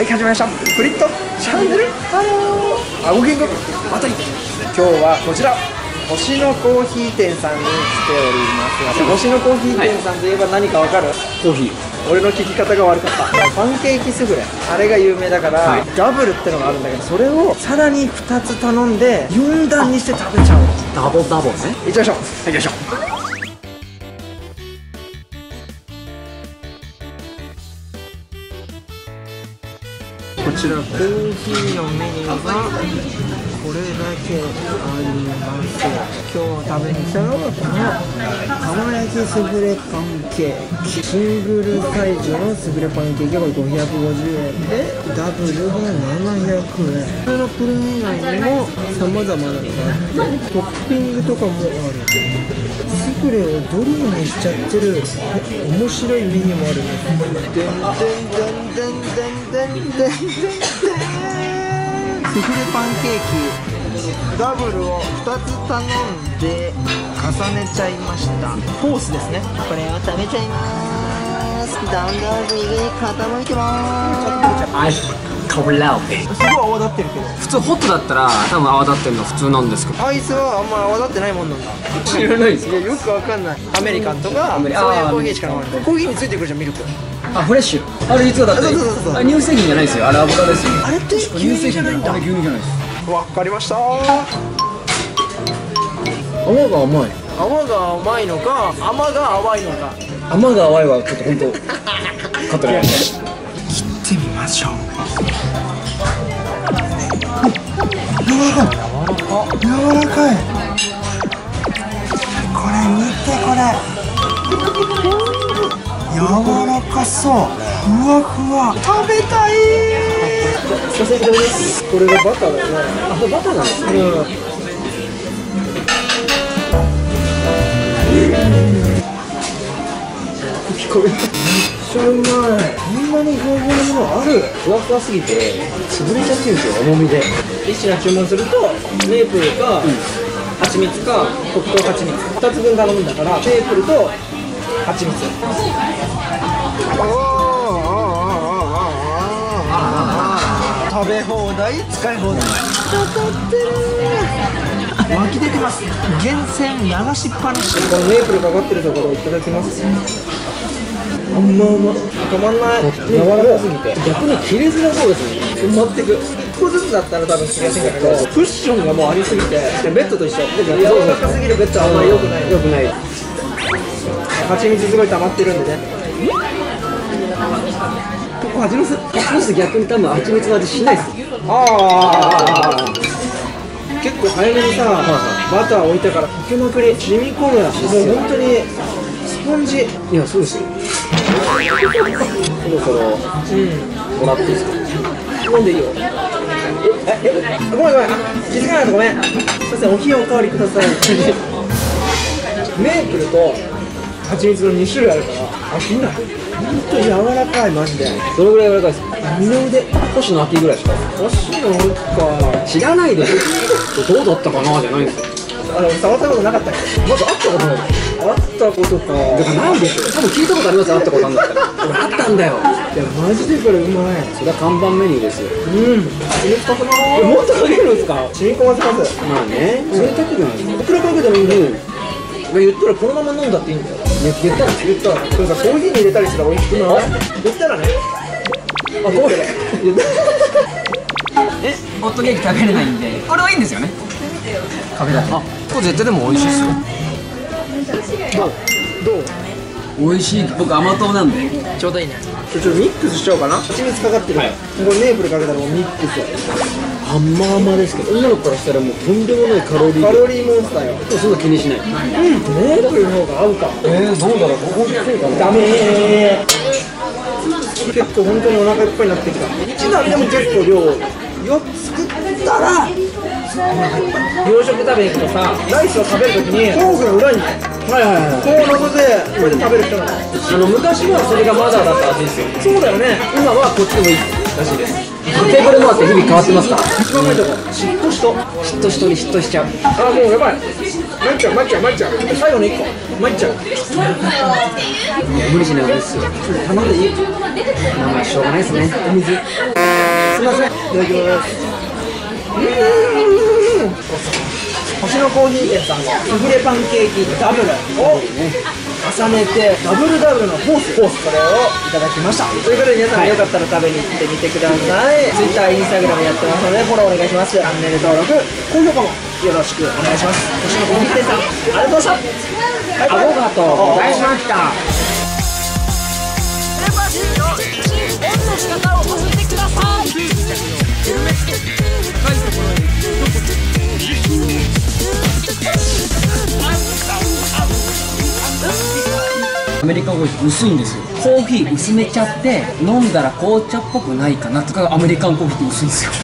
はい、始まりました。フリットチャンネル。ハロー。あごけんごまたい。今日はこちら星のコーヒー店さんに来ておりますが、星のコーヒー店さんといえば何かわかる？ コーヒー。 俺の聞き方が悪かった。パンケーキスフレ、あれが有名だから、ダブルってのがあるんだけど、それをさらに2つ頼んで4段にして食べちゃうの。 ダボダボね。 いっちゃいましょう。 はい、よいしょ。 こちらコーヒーのメニューがこれだけあります。今日食べに来たのがこの釜焼きスフレパンケーキ。シングルサイズのスフレパンケーキが550円で、ダブルが700円。普通のプレーン以外にも様々なのがあって、トッピングとかもある。スフレをドリアにしちゃってる面白いメニューもあるんです。でんでんでんでんでんでんでんでん。スフレパンケーキダブルを2つ頼んで重ねちゃいました。コースですね。これを食べちゃいます。だんだん右に傾いてます。 アイスカブラーペ。 すごい泡立ってるけど、 普通ホットだったら多分泡立ってるの普通なんですけど、 アイスはあんま泡立ってないもんなんだ。 知らないですいや、よくわかんない。アメリカンとかそういうコーヒーしか飲まない。コーヒーについてくるじゃん、ミルク。 あ、フレッシュ。あれいつがだって。 そうあ、乳製品じゃないですよ。あれアボカドですよ。 あれって牛乳じゃないんだ。 あれ牛乳じゃないです。 わかりました。 泡が甘い。 泡が甘いのか、甘が淡いのか。 甘が淡いはちょっと本当カットで。 切ってみましょう。柔らかい。これ見て、これ柔らかそう。ふわふわ。食べたい。これがバターだよね。 あ、これバターなんですね。 これめっちゃうまい。こんなにふわふわなものある。 ふわふわすぎて潰れちゃってるんですよ、重みで。 一品注文するとメープルか蜂蜜か黒糖蜂蜜2つ分頼むんだから、メープルと蜂蜜。食べ放題、使い放題。当たってる。湧き出てます。源泉流しっぱなし。このメープルかかってるところをいただきます。あんま止まんない。柔らかすぎて逆に切れづらそうですね。埋まってく。1個ずつだったら多分切れやすいんだけど、クッションがもうありすぎて、ベッドと一緒。柔らかすぎるベッドはあんまり良くない。 良くない。 蜂蜜すごい溜まってるんでね。ここ蜂蜜。 蜂蜜逆に多分蜂蜜の味しないです。 結構早めにさ、バター置いたから溶けまくり、染み込む。もう本当にスポンジ。 いや、そうですよ。そろそろもらっていいですか？ 飲んでいいよ。ごめんごめん、気づかないとごめん。すいません、お冷やおかわりください。メープルと蜂蜜の2種類あるから飽きない。ほんと柔らかい、マジで。 どれぐらい柔らかいですか？ 二の腕。 星野秋ぐらいですか？ 星野か。 知らないでしょ。どうだったかなじゃないんですよ。 触ったことなかったっけ？まず会ったことない。会ったことか。 だからないでしょ。多分聞いたことありますよ。会ったことあるんだったら。俺あったんだよ。 いや、マジでこれうまい。 それは看板メニューですよ。 染み込ませます。もっとかけるんですか？染み込ませます。 まあね、贅沢じゃないですか。 いくらかけてもいいんだよ。言ったらこのまま飲んだっていいんだよ。 言ったらこれさ、コーヒーに入れたりしたら美味しくない？言ったらね。あ、これホットケーキ食べれないんで、これはいいんですよね。食べだけ。あ、これ絶対でも美味しいですよ。 どう？ 美味しい。僕甘党なんでちょうどいいね。ちょっとミックスしちゃおうかな。蜂蜜かかってる。これメープルかけたらもうミックス。 甘ですけど、女の子からしたらもうとんでもないカロリー。 カロリーモンスターよ。 そんな気にしない。 メープルの方が合うか。 どうだろう。僕そうかな。 ダメー。結構本当にお腹いっぱいになってきた。一段でも結構量4つ作ったら、洋食食べに行くとさ、ライスを食べるときにフォークの裏にこう乗せてこれで食べる人なの。 昔はそれがマザーだった味ですよ。 そうだよね。 今はこっちでもいいらしいです。テーブルもあって日々変わってますから。 一番前とこ嫉妬しと嫉妬しとに嫉妬しちゃう。 あ、もうやばい。参っちゃう参っちゃう参っちゃう。最後の1個参っちゃう。 無理しない方がいいですよ。 頼んでいい？ まあしょうがないですね。 お水。 すいません。いただきます。星のコーヒー店さんのスフレパンケーキダブルを重ねてダブルダブルのコースこれをいただきました。ということで皆さんよかったら食べに行ってみてください。Twitter、Instagram やってますのでフォローお願いします。チャンネル登録、高評価もよろしくお願いします。星のコーヒー店さんありがとうございました。ありがとうございました。 アメリカンコーヒー薄いんですよ。コーヒー薄めちゃって飲んだら紅茶っぽくないかなとか、アメリカンコーヒーって薄いんですよ。